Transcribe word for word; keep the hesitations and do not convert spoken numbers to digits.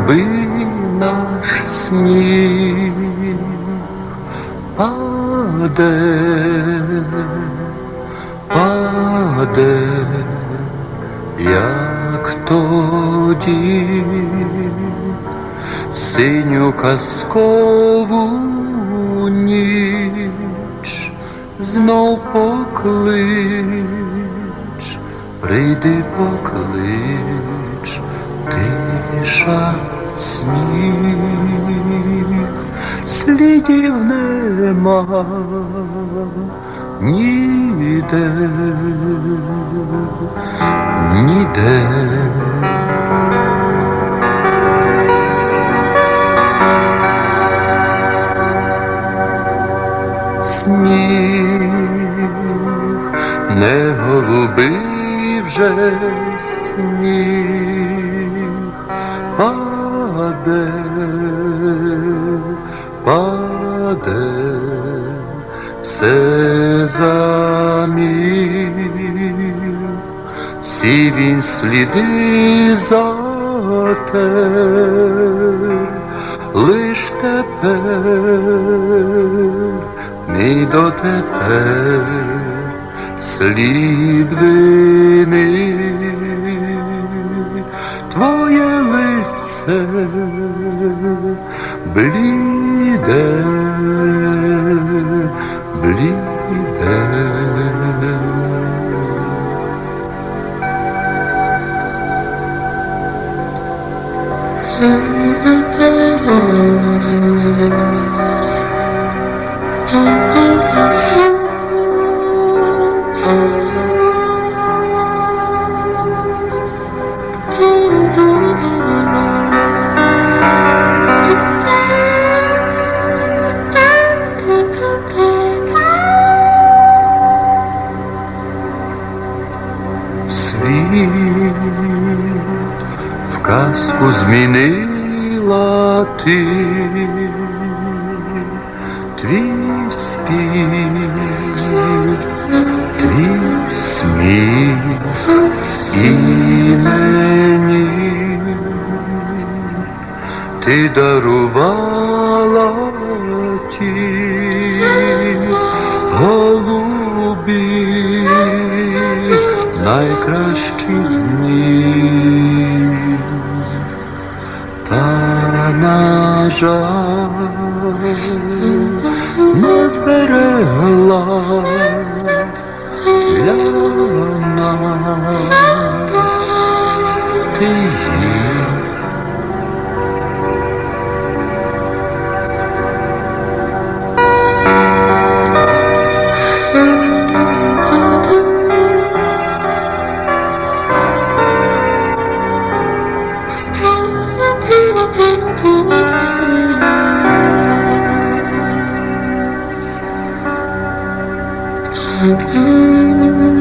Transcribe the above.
голубий наш сніг паде, паде, як тоді, в синю казкову ніч, знов поклич, прийди поклич, тиша, сміх, слідів нема ніде, ніде. Сніг не голубий вже сніг, паде, паде, все замів, всі він сліди затер, лиш тепер, мій дотепер, слід вини, твоє лице бліде, бліде. Світ в казку змінила ти, твій спів, твій сміх і мені ти дарувала ті голубі найкращі дні, та, на жаль, не берегла для нас ти її. Mm-hmm.